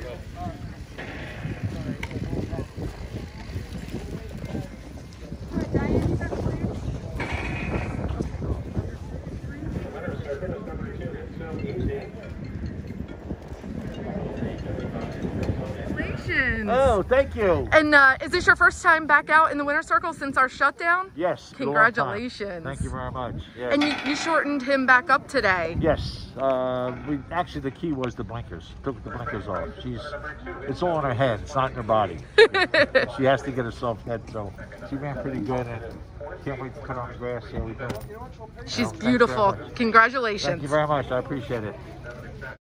Oh, thank you. And is this your first time back out in the winter circle since our shutdown? Yes. Congratulations. Thank you very much. Yes. And you shortened him back up today. Yes. Actually, the key was the blinkers. Took the blinkers off. It's all in her head. It's not in her body. She has to get herself fed. So she ran pretty good, and can't wait to put her on the grass. Here we go. She's beautiful. Congratulations. Thank you very much. I appreciate it.